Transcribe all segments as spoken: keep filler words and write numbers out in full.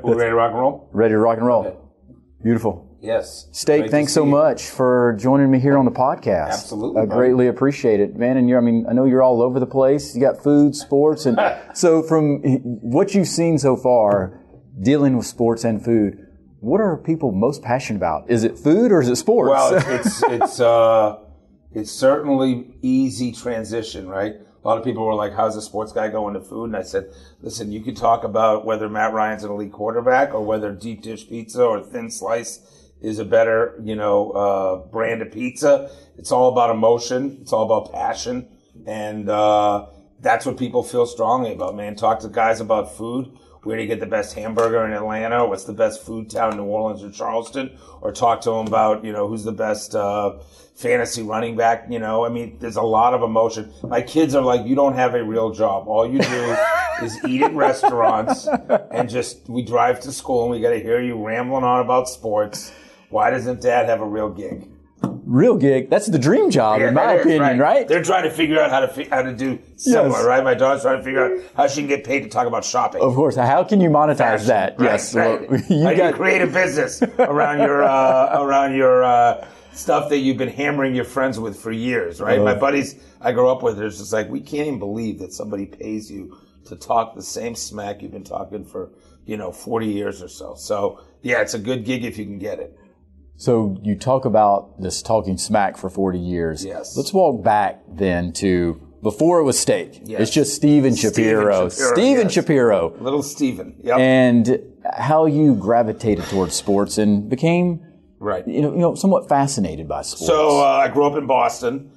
We're ready to rock and roll? Ready to rock and roll. Okay. Beautiful. Yes. Steak, Great thanks to so see you. much for joining me here on the podcast. Absolutely. I greatly appreciate it, man. And you're, I mean, I know you're all over the place. You got food, sports, and so from what you've seen so far, dealing with sports and food, what are people most passionate about? Is it food or is it sports? Well, it's it's it's, uh, it's certainly easy transition, right? A lot of people were like, how's a sports guy going to food? And I said, listen, you could talk about whether Matt Ryan's an elite quarterback or whether deep dish pizza or thin slice is a better, you know, uh, brand of pizza. It's all about emotion. It's all about passion. And, uh, that's what people feel strongly about, man. Talk to guys about food. Where do you get the best hamburger in Atlanta? What's the best food town in New Orleans or Charleston? Or talk to them about, you know, who's the best, uh, fantasy running back, you know? I mean, there's a lot of emotion. My kids are like, you don't have a real job. All you do is eat at restaurants and just, we drive to school and we got to hear you rambling on about sports. Why doesn't Dad have a real gig? Real gig. That's the dream job, Yeah, in my that is, opinion, right. right? They're trying to figure out how to fi- how to do similar, Yes. right? My daughter's trying to figure out how she can get paid to talk about shopping. Of course. How can you monetize Fashion, that? right, Yes. right. Well, you how do got you create a business around your uh, around your uh, stuff that you've been hammering your friends with for years, right? Uh, My buddies I grew up with, it's just like, we can't even believe that somebody pays you to talk the same smack you've been talking for, you know, forty years or so. So, yeah, it's a good gig if you can get it. So you talk about this talking smack for forty years. Yes. Let's walk back then to before it was Steak. Yes. It's just Steven Shapiro. Shapiro, Steven yes. Shapiro. Little Steven. Yep. And how you gravitated towards sports and became, right. you know, you know, somewhat fascinated by sports. So uh, I grew up in Boston.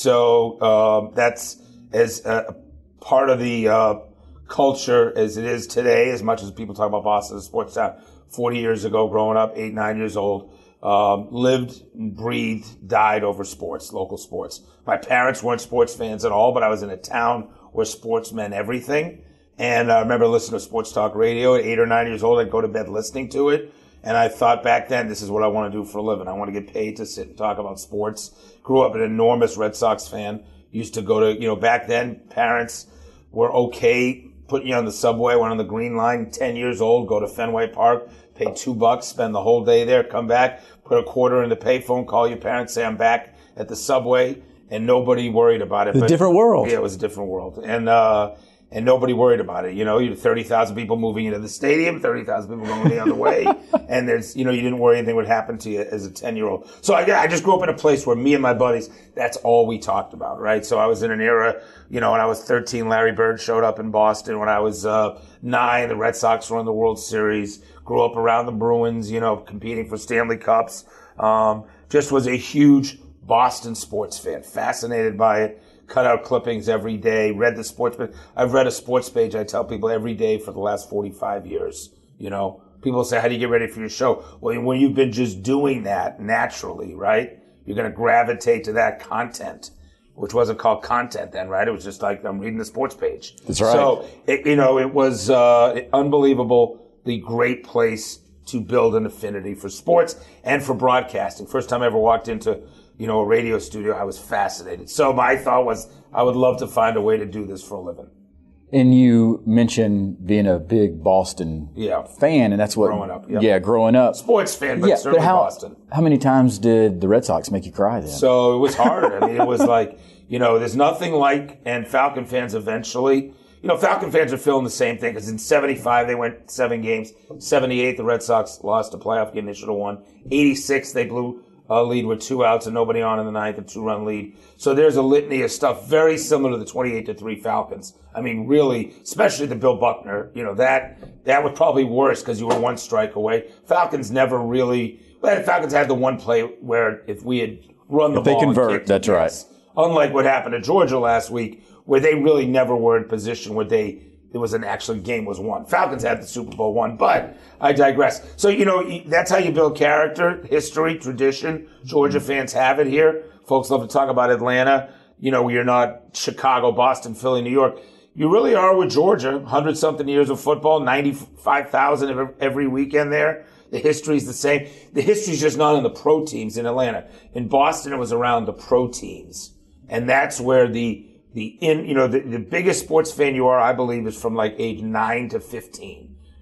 So um, that's as a part of the uh, culture as it is today, as much as people talk about Boston as a sports town. forty years ago, growing up, eight, nine years old, um, lived, breathed, died over sports, local sports. My parents weren't sports fans at all, but I was in a town where sports meant everything. And I remember listening to sports talk radio at eight or nine years old. I'd go to bed listening to it. And I thought back then, this is what I want to do for a living. I want to get paid to sit and talk about sports. Grew up an enormous Red Sox fan. Used to go to, you know, back then, parents were okay putting you on the subway, went on the Green Line, ten years old, go to Fenway Park, pay two bucks, spend the whole day there, come back, put a quarter in the payphone, call your parents, say I'm back at the subway, and nobody worried about it. A but, different world. Yeah, it was a different world. And, uh, and nobody worried about it. You know, you had thirty thousand people moving into the stadium, thirty thousand people going the other way. And there's, you know, you didn't worry anything would happen to you as a ten year old. So I, I just grew up in a place where me and my buddies, that's all we talked about, right? So I was in an era, you know, when I was thirteen, Larry Bird showed up in Boston. When I was, uh, nine, the Red Sox were in the World Series. Grew up around the Bruins, you know, competing for Stanley Cups. Um, just was a huge Boston sports fan, fascinated by it. Cut out clippings every day, read the sports page. I've read a sports page, I tell people, every day for the last forty-five years. You know, people say, how do you get ready for your show? Well, when you've been just doing that naturally, right? You're going to gravitate to that content, which wasn't called content then, right? It was just like, I'm reading the sports page. That's right. So, it, you know, it was uh, unbelievable, the great place to build an affinity for sports and for broadcasting. First time I ever walked into, you know, a radio studio, I was fascinated. So my thought was, I would love to find a way to do this for a living. And you mentioned being a big Boston Yeah. fan, and that's what Growing up, yep. yeah, growing up. Sports fan, but yeah, certainly but how, Boston. How many times did the Red Sox make you cry then? So it was hard. I mean, it was like, you know, there's nothing like, and Falcon fans eventually, you know, Falcon fans are feeling the same thing because in seventy-five they went seven games. seventy-eight the Red Sox lost a playoff game they should have won. eighty-six they blew a lead with two outs and nobody on in the ninth, a two-run lead. So there's a litany of stuff very similar to the twenty-eight to three Falcons. I mean, really, especially the Bill Buckner, you know, that that was probably worse because you were one strike away. Falcons never really, well, the Falcons had the one play where if we had run the If they ball and convert, kicked, that's yes. right. Unlike what happened to Georgia last week, where they really never were in position where they there was an actual game was won. Falcons had the Super Bowl one, but I digress. So, you know, that's how you build character, history, tradition. Georgia fans have it here. Folks love to talk about Atlanta. You know, you're not Chicago, Boston, Philly, New York. You really are with Georgia. Hundred-something years of football, ninety-five thousand every weekend there. The history's the same. The history's just not in the pro teams in Atlanta. In Boston, it was around the pro teams. And that's where the, the in, you know, the, the biggest sports fan you are, I believe, is from like age nine to fifteen.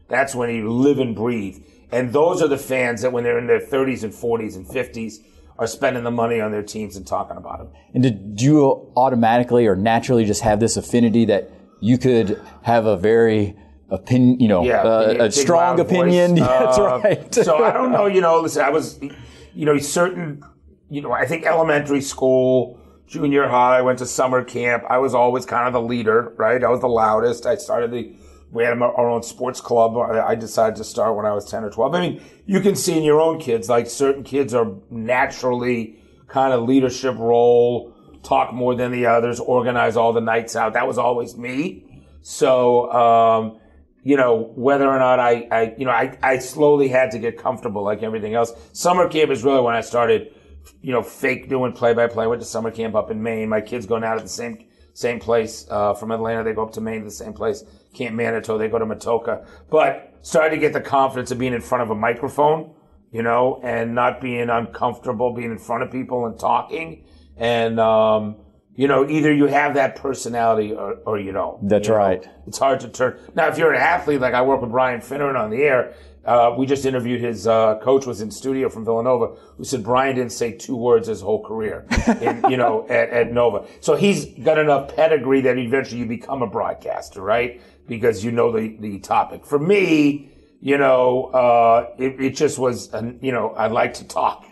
That's when you live and breathe. And those are the fans that when they're in their thirties and forties and fifties are spending the money on their teams and talking about them. And did you automatically or naturally just have this affinity that you could have a very opinion, you know, yeah, uh, a strong opinion? Yeah, that's uh, right. So I don't know, you know, listen, I was, you know, certain, you know, I think elementary school, junior high, went to summer camp. I was always kind of the leader, right? I was the loudest. I started the, we had our own sports club. I decided to start when I was ten or twelve. I mean, you can see in your own kids, like certain kids are naturally kind of leadership role, talk more than the others, organize all the nights out. That was always me. So, um, you know, whether or not I, I you know, I, I slowly had to get comfortable like everything else. Summer camp is really when I started, you know, fake doing play-by-play. I went to summer camp up in Maine. My kids go now to the same same place. Uh, from Atlanta, they go up to Maine to the same place. Camp Manitou, they go to Matoka. But started to get the confidence of being in front of a microphone, you know, and not being uncomfortable being in front of people and talking. And, um, you know, either you have that personality or, or you don't. That's you right. know? It's hard to turn. Now, if you're an athlete, like I work with Brian Finneran on the air, uh, we just interviewed his, uh, coach was in studio from Villanova, who said Brian didn't say two words his whole career, in, you know, at, at Nova. So he's got enough pedigree that eventually you become a broadcaster, right? Because you know the, the topic. For me, you know, uh, it, it just was, an, you know, I like to talk.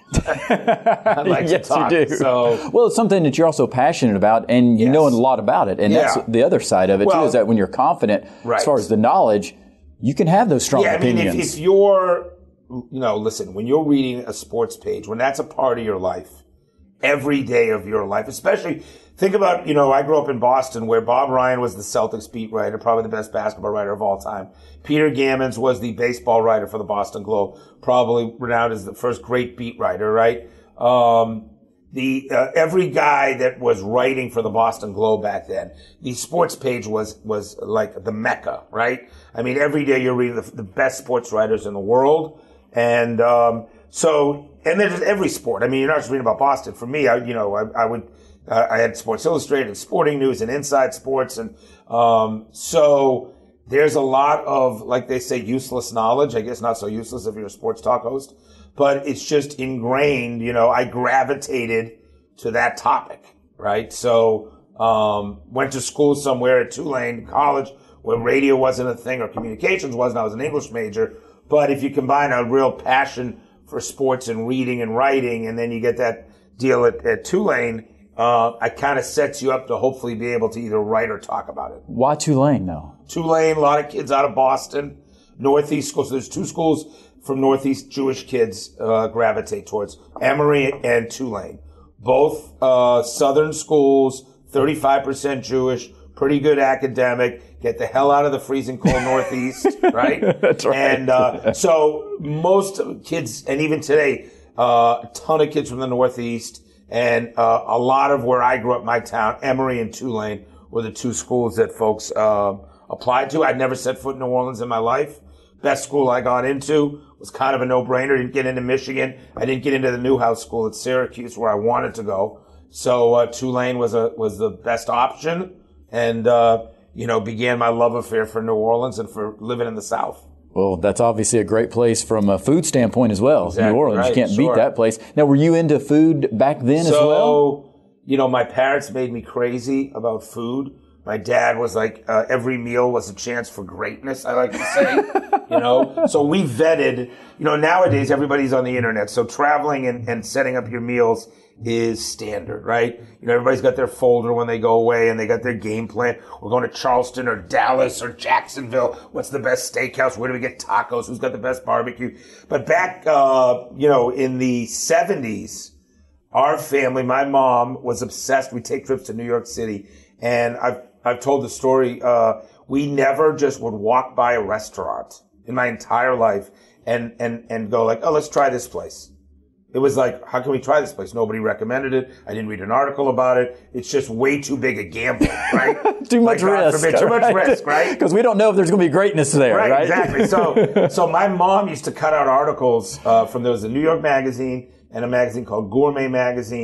I like yes, to talk. You do. So, well, it's something that you're also passionate about, and you yes. know a lot about it. And yeah. that's the other side of it, well, too, is that when you're confident, right. as far as the knowledge, you can have those strong yeah, opinions. I mean, if, if you're, you know, listen, when you're reading a sports page, when that's a part of your life, every day of your life, especially, think about, you know, I grew up in Boston where Bob Ryan was the Celtics beat writer, probably the best basketball writer of all time. Peter Gammons was the baseball writer for the Boston Globe, probably renowned as the first great beat writer, right? Um, the, uh, every guy that was writing for the Boston Globe back then, the sports page was, was like the Mecca, right? I mean, every day you're reading the, the best sports writers in the world. And, um, so, and then just every sport. I mean, you're not just reading about Boston. For me, I, you know, I, I would, uh, I had Sports Illustrated and Sporting News and Inside Sports. And, um, so there's a lot of, like they say, useless knowledge. I guess not so useless if you're a sports talk host, but it's just ingrained, you know, I gravitated to that topic, right? So, um, went to school somewhere at Tulane College where radio wasn't a thing or communications wasn't. I was an English major. But if you combine a real passion for sports and reading and writing, and then you get that deal at, at Tulane, uh, it kind of sets you up to hopefully be able to either write or talk about it. Why Tulane, though? Tulane, a lot of kids out of Boston, Northeast schools. So there's two schools from Northeast Jewish kids uh, gravitate towards, Emory and Tulane. Both uh, Southern schools, thirty-five percent Jewish, pretty good academic, get the hell out of the freezing cold Northeast, right? That's right. And uh, so most kids, and even today, uh, a ton of kids from the Northeast, and uh, a lot of where I grew up, my town, Emory and Tulane, were the two schools that folks uh, applied to. I'd never set foot in New Orleans in my life. Best school I got into was kind of a no-brainer. Didn't get into Michigan. I didn't get into the Newhouse School at Syracuse where I wanted to go. So uh, Tulane was a was the best option, and uh, you know, began my love affair for New Orleans and for living in the South. Well, that's obviously a great place from a food standpoint as well. Exactly, New Orleans, right, you can't sure. beat that place. Now, were you into food back then so, as well? You know, my parents made me crazy about food. My dad was like, uh, every meal was a chance for greatness, I like to say, you know. So we vetted, you know, nowadays everybody's on the internet. So traveling and, and setting up your meals is standard, right? You know, everybody's got their folder when they go away and they got their game plan. We're going to Charleston or Dallas or Jacksonville. What's the best steakhouse? Where do we get tacos? Who's got the best barbecue? But back, uh, you know, in the seventies, our family, my mom was obsessed. We'd take trips to New York City. And I've, I've told the story, uh, we never just would walk by a restaurant in my entire life and, and, and go like, oh, let's try this place. It was like, how can we try this place? Nobody recommended it. I didn't read an article about it. It's just way too big a gamble, right? too much like, risk. Forbid, too right? much risk, right? Because we don't know if there's going to be greatness there, right? Right, exactly. So, so my mom used to cut out articles, uh, from, there was a New York Magazine and a magazine called Gourmet Magazine.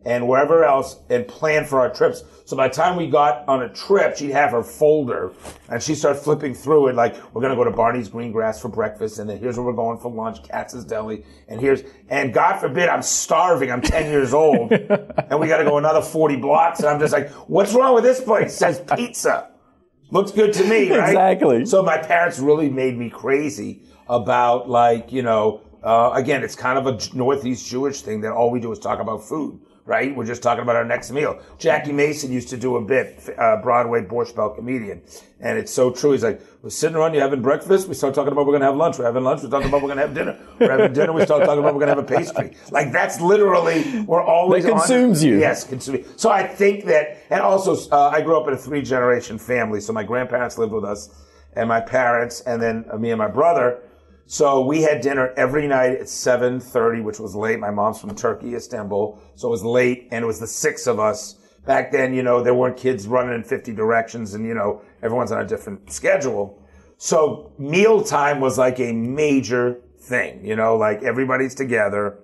and wherever else and plan for our trips. So by the time we got on a trip, she'd have her folder and she'd start flipping through it like, we're going to go to Barney's Green Grass for breakfast, and then here's where we're going for lunch, Katz's Deli, and here's, and God forbid I'm starving, I'm ten years old, and we got to go another forty blocks, and I'm just like, what's wrong with this place? It says pizza. Looks good to me, right? Exactly. So my parents really made me crazy about, like, you know, uh, again, it's kind of a Northeast Jewish thing that all we do is talk about food, right? We're just talking about our next meal. Jackie Mason used to do a bit, uh, Broadway Borscht Belt comedian. And it's so true. He's like, we're sitting around, you having breakfast? We start talking about we're going to have lunch. We're having lunch. We're talking about we're going to have dinner. We're having dinner. We start talking about we're going to have a pastry. Like, that's literally, we're always That consumes on, you. Yes, consume. So I think that, and also, uh, I grew up in a three generation family. So my grandparents lived with us and my parents and then uh, me and my brother. So we had dinner every night at seven thirty, which was late. My mom's from Turkey, Istanbul. So it was late, and it was the six of us. Back then, you know, there weren't kids running in fifty directions, and, you know, everyone's on a different schedule. So mealtime was like a major thing, you know, like everybody's together.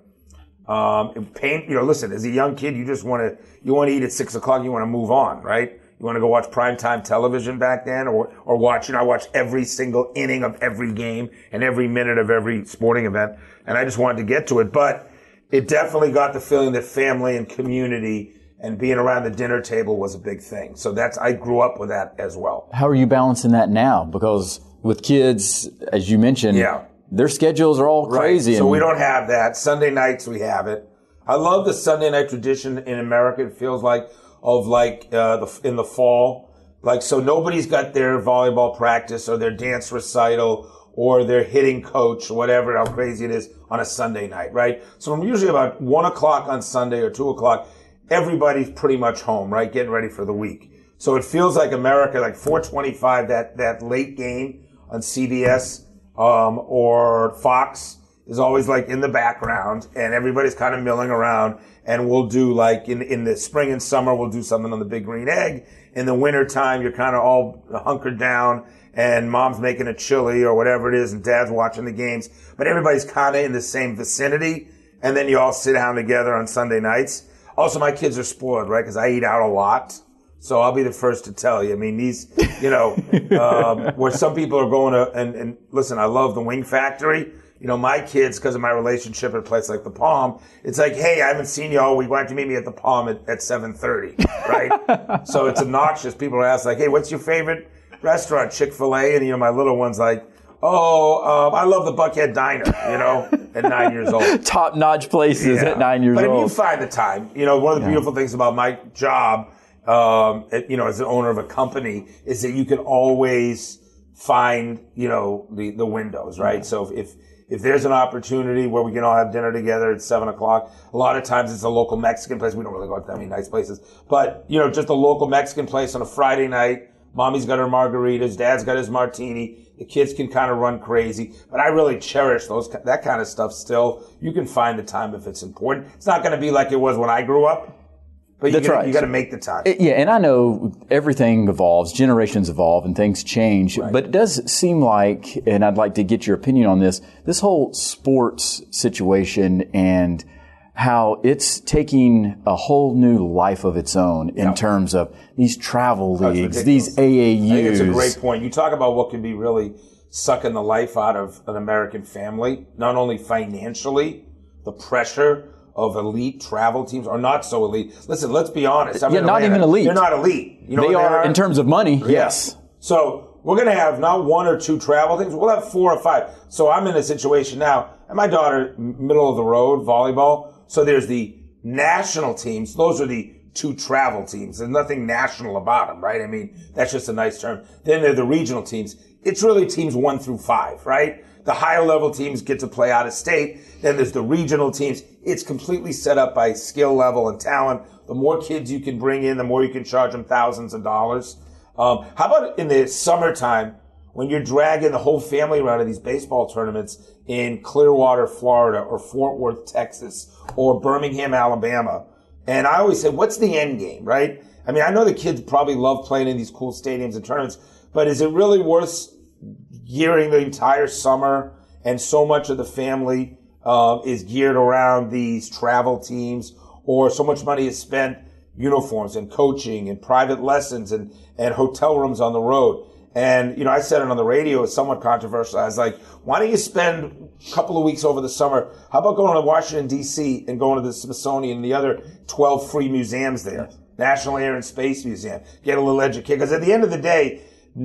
Um, it pain, you know, listen, as a young kid, you just want to, you want to eat at six o'clock, you want to move on, right? You want to go watch primetime television back then, or, or watch, you know, I watched every single inning of every game and every minute of every sporting event. And I just wanted to get to it. But it definitely got the feeling that family and community and being around the dinner table was a big thing. So that's, I grew up with that as well. How are you balancing that now? Because with kids, as you mentioned, yeah. their schedules are all crazy. Right. So and we don't have that. Sunday nights we have it. I love the Sunday night tradition in America. It feels like, of like, uh, the, in the fall. Like, so nobody's got their volleyball practice or their dance recital or their hitting coach, whatever, how crazy it is on a Sunday night, right? So from usually about one o'clock on Sunday or two o'clock, everybody's pretty much home, right? Getting ready for the week. So it feels like America, like four twenty-five, that, that late game on C B S, um, or Fox is always like in the background, and everybody's kind of milling around. And we'll do like in, in the spring and summer, we'll do something on the Big Green Egg. In the winter time, you're kind of all hunkered down and mom's making a chili or whatever it is and dad's watching the games. But everybody's kind of in the same vicinity. And then you all sit down together on Sunday nights. Also, my kids are spoiled, right? Because I eat out a lot. So I'll be the first to tell you. I mean, these, you know, um, where some people are going to, and, and listen, I love the Wing Factory. You know, my kids, because of my relationship at a place like the Palm, it's like, hey, I haven't seen you all week. Why don't you meet me at the Palm at, at seven thirty, right? So it's obnoxious. People are asking, like, hey, what's your favorite restaurant? Chick-fil-A? And, you know, my little one's like, oh, um, I love the Buckhead Diner, you know, at nine years old. Top-notch places yeah. at nine years but old. But if you find the time, you know, one of the yeah. beautiful things about my job, um, it, you know, as an owner of a company, is that you can always find, you know, the, the windows, right? Yeah. So if, if there's an opportunity where we can all have dinner together at seven o'clock, a lot of times it's a local Mexican place. We don't really go to that many nice places, but, you know, just a local Mexican place on a Friday night. Mommy's got her margaritas. Dad's got his martini. The kids can kind of run crazy, but I really cherish those, that kind of stuff still. You can find the time if it's important. It's not going to be like it was when I grew up. But you That's gotta, right. you got to make the time. It, yeah, and I know everything evolves, generations evolve, and things change. Right. But it does seem like, and I'd like to get your opinion on this, this whole sports situation and how it's taking a whole new life of its own in yeah. terms of these travel That's leagues, ridiculous. these A A Us. I think it's a great point. You talk about what can be really sucking the life out of an American family, not only financially, the pressure of elite travel teams are not so elite. Listen, let's be honest. I'm yeah, not Atlanta. even elite. They're not elite. You know they, what they are, are in terms of money. Yeah. Yes. So we're going to have not one or two travel teams. We'll have four or five. So I'm in a situation now, and my daughter, middle of the road, volleyball. So there's the national teams. Those are the two travel teams. There's nothing national about them, right? I mean, that's just a nice term. Then there are the regional teams. It's really teams one through five, right? The higher level teams get to play out of state. Then there's the regional teams. It's completely set up by skill level and talent. The more kids you can bring in, the more you can charge them thousands of dollars. Um, how about in the summertime when you're dragging the whole family around to these baseball tournaments in Clearwater, Florida, or Fort Worth, Texas, or Birmingham, Alabama? And I always say, what's the end game, right? I mean, I know the kids probably love playing in these cool stadiums and tournaments, but is it really worth gearing the entire summer and so much of the family uh, is geared around these travel teams or so much money is spent uniforms and coaching and private lessons and, and hotel rooms on the road. And, you know, I said it on the radio, it's somewhat controversial. I was like, why don't you spend a couple of weeks over the summer? How about going to Washington, D C and going to the Smithsonian and the other twelve free museums there? National Air and Space Museum. Get a little educated. Because at the end of the day,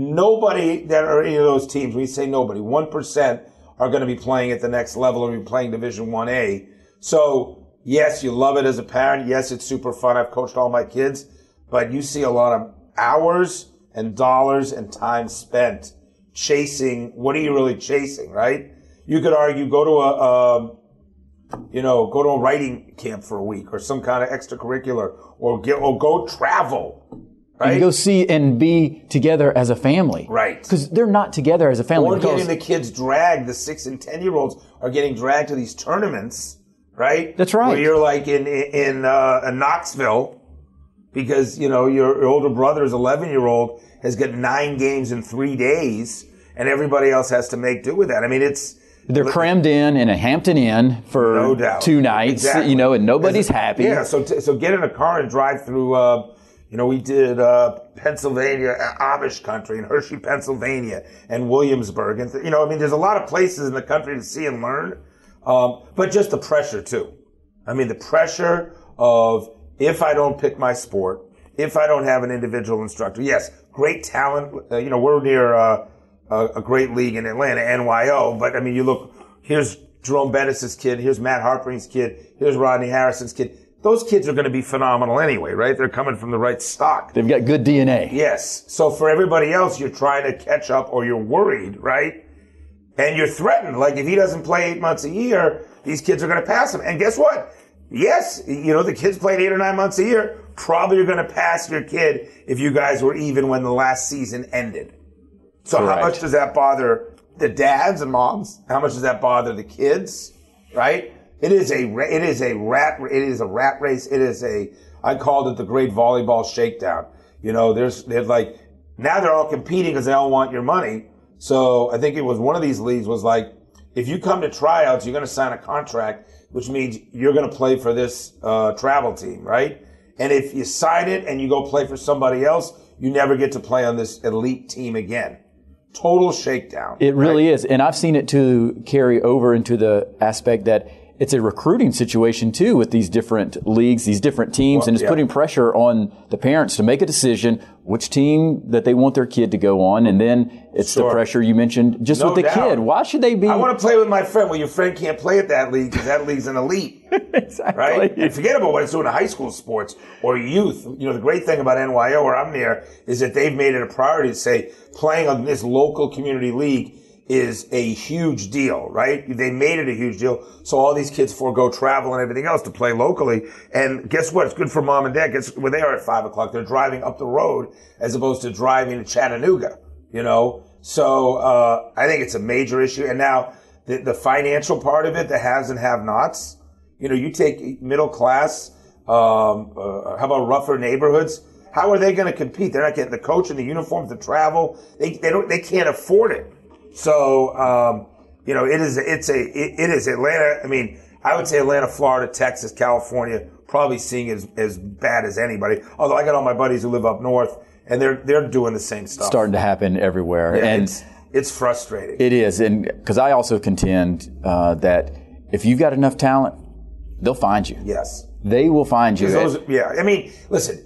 nobody that are any of those teams, we say nobody, one percent are going to be playing at the next level or be playing Division one A. So, yes, you love it as a parent. Yes, it's super fun. I've coached all my kids. But you see a lot of hours and dollars and time spent chasing. What are you really chasing, right? You could argue go to a, um, you know, go to a writing camp for a week or some kind of extracurricular or get, or go travel. Right? And go see and be together as a family. Right. Because they're not together as a family. Or getting the kids dragged, the six and ten year olds are getting dragged to these tournaments, right? That's right. Where you're like in, in, uh, in Knoxville because, you know, your older brother's eleven year old has got nine games in three days and everybody else has to make do with that. I mean, it's, they're crammed in in a Hampton Inn for no doubt. two nights, exactly. you know, and nobody's happy. Yeah. So, t- so get in a car and drive through, uh, you know, we did, uh, Pennsylvania, Amish country, and Hershey, Pennsylvania, and Williamsburg. And, th- you know, I mean, there's a lot of places in the country to see and learn. Um, but just the pressure, too. I mean, the pressure of if I don't pick my sport, if I don't have an individual instructor. Yes, great talent. Uh, you know, we're near, uh, a, a great league in Atlanta, N Y O. But, I mean, you look, here's Jerome Bettis' kid, here's Matt Harpering's kid, here's Rodney Harrison's kid. Those kids are going to be phenomenal anyway, right? They're coming from the right stock. They've got good D N A. Yes. So for everybody else, you're trying to catch up or you're worried, right? And you're threatened. Like if he doesn't play eight months a year, these kids are going to pass him. And guess what? Yes, you know, the kids played eight or nine months a year. Probably you're going to pass your kid if you guys were even when the last season ended. So Correct. How much does that bother the dads and moms? How much does that bother the kids, right? It is a, it is a rat, it is a rat race. It is a, I called it the great volleyball shakedown. You know, there's, there's like, now they're all competing because they all want your money. So I think it was one of these leagues was like, if you come to tryouts, you're going to sign a contract, which means you're going to play for this, uh, travel team, right? And if you sign it and you go play for somebody else, you never get to play on this elite team again. Total shakedown. It really right? is. And I've seen it to carry over into the aspect that it's a recruiting situation too with these different leagues, these different teams, well, and it's yeah. putting pressure on the parents to make a decision which team that they want their kid to go on, and then it's sure. the pressure you mentioned just no with the doubt. kid. Why should they be? I want to play with my friend. Well, your friend can't play at that league because that league's an elite, exactly. right? And forget about what it's doing in high school sports or youth. You know, the great thing about N Y O, where I'm near, is that they've made it a priority to say playing on this local community league is a huge deal, right? They made it a huge deal. So all these kids forego travel and everything else to play locally. And guess what? It's good for mom and dad. Guess where they are at five o'clock. They're driving up the road as opposed to driving to Chattanooga, you know? So, uh, I think it's a major issue. And now the, the financial part of it, the haves and have-nots, you know, you take middle class, um, uh, how about rougher neighborhoods? How are they going to compete? They're not getting the coach and the uniforms, the travel. They, they don't, they can't afford it. So, um, you know, it is, it's a, it, it is Atlanta. I mean, I would say Atlanta, Florida, Texas, California, probably seeing as, as bad as anybody. Although I got all my buddies who live up north and they're, they're doing the same stuff. Starting to happen everywhere. Yeah, and it's, it's frustrating. It is. And because I also contend, uh, that if you've got enough talent, they'll find you. Yes. They will find you. Those, yeah. I mean, listen,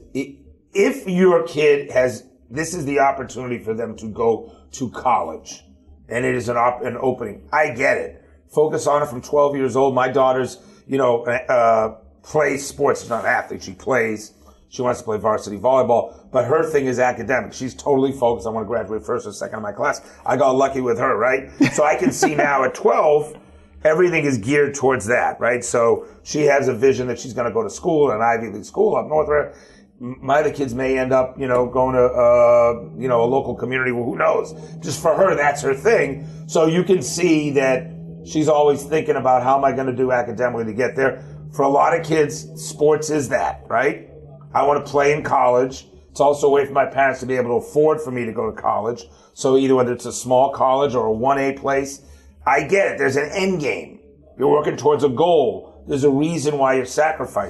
if your kid has, this is the opportunity for them to go to college. And it is an op- an opening. I get it. Focus on it from twelve years old. My daughter's, you know, uh, plays sports. She's not an athlete. She plays. She wants to play varsity volleyball. But her thing is academic. She's totally focused. I want to graduate first or second in my class. I got lucky with her, right? So I can see now at twelve, everything is geared towards that, right? So she has a vision that she's going to go to school, an Ivy League school up north. My other kids may end up, you know, going to, uh, you know, a local community. Well, who knows? Just for her, that's her thing. So you can see that she's always thinking about how am I going to do academically to get there. For a lot of kids, sports is that, right? I want to play in college. It's also a way for my parents to be able to afford for me to go to college. So either whether it's a small college or a one A place, I get it. There's an end game. You're working towards a goal. There's a reason why you're sacrificing.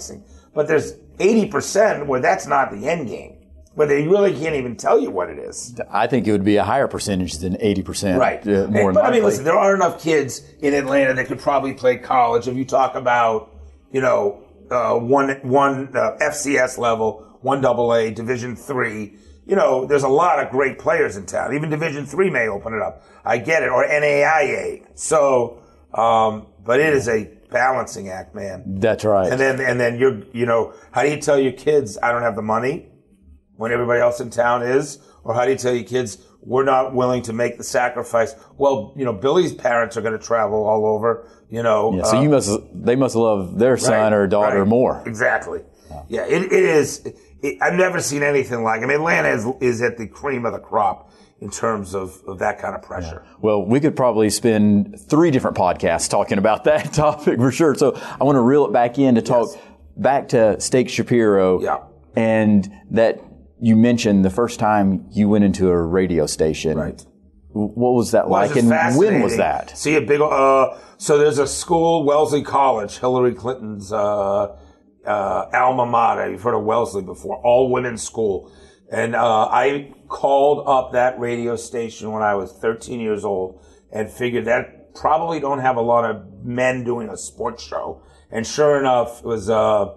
But there's eighty percent where that's not the end game. But they really can't even tell you what it is. I think it would be a higher percentage than eighty percent. Right. Uh, more and, but likely. I mean, listen, there are enough kids in Atlanta that could probably play college. If you talk about, you know, uh, one, one uh, F C S level, one double A, Division three, you know, there's a lot of great players in town. Even Division three may open it up. I get it. Or N A I A. So, um, but it is a balancing act, man. That's right. And then, and then you're, you know, how do you tell your kids, I don't have the money when everybody else in town is? Or how do you tell your kids, we're not willing to make the sacrifice? Well, you know, Billy's parents are going to travel all over, you know. Yeah, so uh, you must, they must love their son right, or daughter right. more. Exactly. Yeah, it, it is. It, I've never seen anything like it. I mean, Atlanta is, is at the cream of the crop in terms of, of that kind of pressure. Yeah. Well, we could probably spend three different podcasts talking about that topic for sure. So I want to reel it back in to talk yes. back to Steak Shapiro. Yeah. And that you mentioned the first time you went into a radio station. Right. What was that well, like, and when was that? See a big. Uh, so there's a school, Wellesley College, Hillary Clinton's uh, uh, alma mater. You've heard of Wellesley before, all women's school, and uh, I called up that radio station when I was thirteen years old, and figured that probably don't have a lot of men doing a sports show, and sure enough, it was. Uh,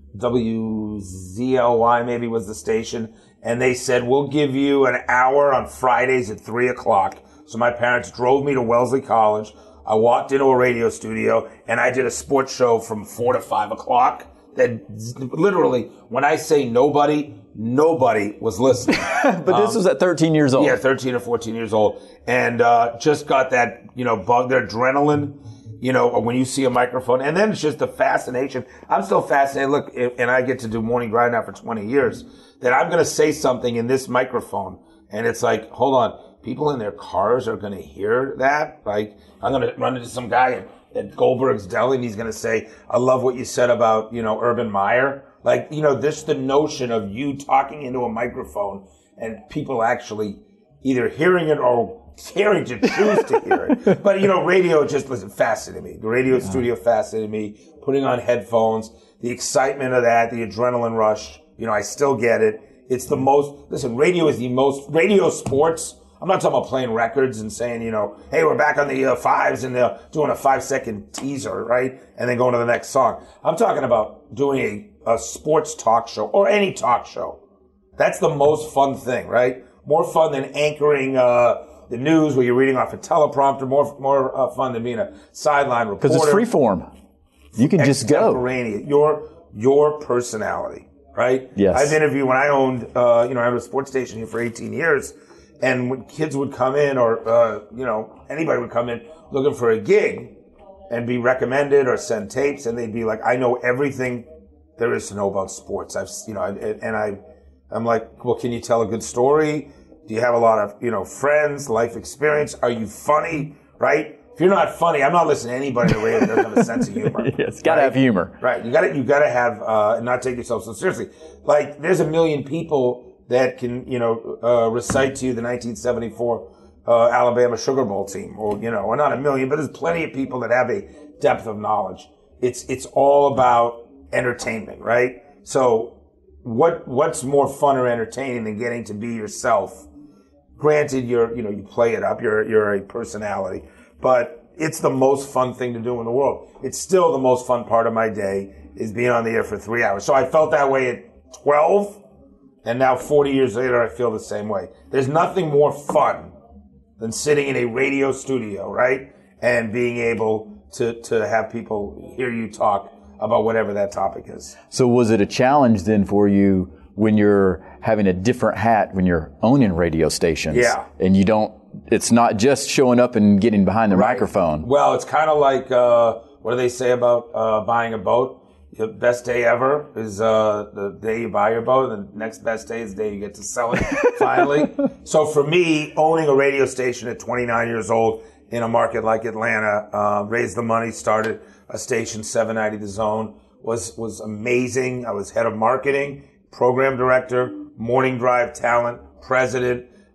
W Z L Y maybe was the station, and they said, we'll give you an hour on Fridays at three o'clock. So my parents drove me to Wellesley College. I walked into a radio studio, and I did a sports show from four to five o'clock. That literally, when I say nobody, nobody was listening. But um, this was at thirteen years old. Yeah, thirteen or fourteen years old. And uh just got that, you know, bug, their adrenaline. You know, when you see a microphone, and then it's just the fascination. I'm still fascinated. Look, and I get to do morning drive now for twenty years, that I'm going to say something in this microphone, and it's like, hold on, people in their cars are going to hear that. Like, I'm going to run into some guy at, at Goldberg's Deli, and he's going to say, I love what you said about, you know, Urban Meyer. Like, you know, this the notion of you talking into a microphone and people actually either hearing it or caring to choose to hear it. But, you know, radio just was fascinated me. The radio studio fascinated me. Putting on headphones, the excitement of that, the adrenaline rush. You know, I still get it. It's the most, listen, radio is the most, radio sports. I'm not talking about playing records and saying, you know, hey, we're back on the uh, fives and uh, doing a five second teaser, right? And then going to the next song. I'm talking about doing a, a sports talk show or any talk show. That's the most fun thing, right? More fun than anchoring, uh, the news where you're reading off a teleprompter, more more uh, fun than being a sideline reporter. Because it's free form. You can just go. Your, your personality, right? Yes. I've interviewed when I owned, uh, you know, I had a sports station here for eighteen years. And when kids would come in or, uh, you know, anybody would come in looking for a gig and be recommended or send tapes, and they'd be like, I know everything there is to know about sports. I've, you know, and I, I'm like, well, can you tell a good story? Do you have a lot of, you know, friends, life experience? Are you funny, right? If you're not funny, I'm not listening to anybody on the radio that doesn't have a sense of humor. Yes, gotta right? have humor. Right. You gotta, you gotta have, uh, not take yourself so seriously. Like, there's a million people that can, you know, uh, recite to you the nineteen seventy-four, uh, Alabama Sugar Bowl team, or, you know, or not a million, but there's plenty of people that have a depth of knowledge. It's, it's all about entertainment, right? So what, what's more fun or entertaining than getting to be yourself? Granted, you're, you know, you play it up, you're, you're a personality, but it's the most fun thing to do in the world. It's still the most fun part of my day is being on the air for three hours. So I felt that way at twelve, and now forty years later, I feel the same way. There's nothing more fun than sitting in a radio studio, right? And being able to, to have people hear you talk about whatever that topic is. So was it a challenge then for you when you're having a different hat when you're owning radio stations? Yeah. And you don't, it's not just showing up and getting behind the right. microphone. Well, it's kind of like, uh, what do they say about uh, buying a boat? The best day ever is uh, the day you buy your boat, and the next best day is the day you get to sell it, finally. So for me, owning a radio station at twenty-nine years old in a market like Atlanta, uh, raised the money, started a station, seven ninety The Zone, was, was amazing. I was head of marketing, program director, morning drive talent, president,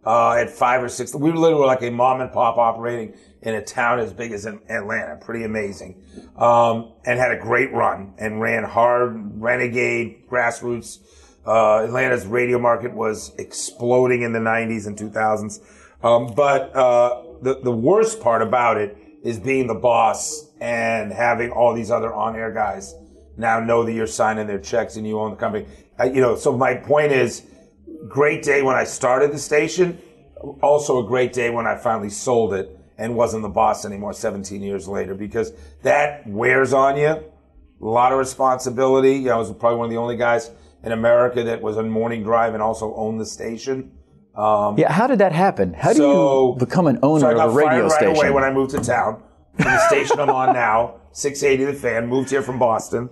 uh, at five or six. We literally were like a mom and pop operating in a town as big as Atlanta. Pretty amazing. Um, and had a great run and ran hard, renegade, grassroots. Uh, Atlanta's radio market was exploding in the nineties and two thousands. Um, but, uh, the, the worst part about it is being the boss and having all these other on-air guys now know that you're signing their checks and you own the company. Uh, you know, so my point is, great day when I started the station, also a great day when I finally sold it and wasn't the boss anymore seventeen years later, because that wears on you. A lot of responsibility. I was probably one of the only guys in America that was on morning drive and also owned the station. Um, yeah, how did that happen? How do so, you become an owner so I got of a radio fired right station? away when I moved to town. From the station I'm on now, six eighty The Fan, moved here from Boston.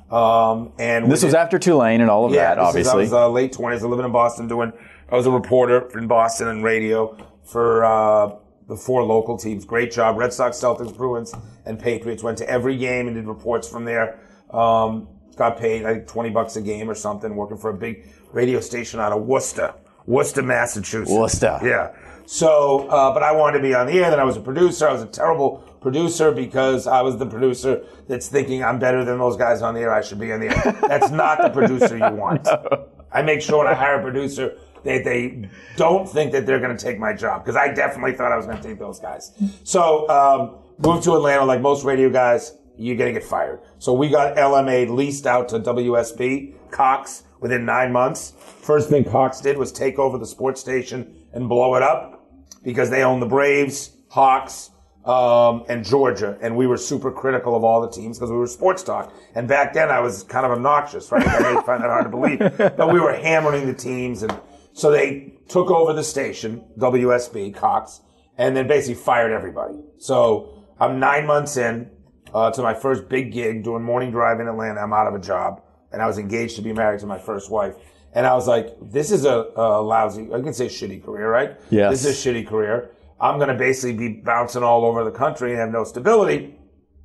Um, and this was did, after Tulane and all of yeah, that, obviously. Is, I was uh, late twenties, I living in Boston doing, I was a reporter in Boston and radio for uh, the four local teams. Great job. Red Sox, Celtics, Bruins, and Patriots. Went to every game and did reports from there. Um, got paid, I think, twenty bucks a game or something, working for a big radio station out of Worcester. Worcester, Massachusetts. Worcester. Yeah. So, uh, but I wanted to be on the air. Then I was a producer. I was a terrible producer because I was the producer that's thinking I'm better than those guys on the air. I should be on the air. That's not the producer you want. No. I make sure when I hire a producer, they, they don't think that they're going to take my job, because I definitely thought I was going to take those guys. So, um, moved to Atlanta like most radio guys. You're going to get fired. So we got L M A leased out to W S B, Cox, within nine months. First thing Cox did was take over the sports station and blow it up, because they own the Braves, Hawks, um, and Georgia. And we were super critical of all the teams because we were sports talk. And back then I was kind of obnoxious, right? I may find that hard to believe. But we were hammering the teams. And so they took over the station, W S B, Cox, and then basically fired everybody. So I'm nine months in. Uh, to my first big gig, doing morning drive in Atlanta. I'm out of a job, and I was engaged to be married to my first wife. And I was like, this is a, a lousy, I can say shitty career, right? Yes. This is a shitty career. I'm going to basically be bouncing all over the country and have no stability.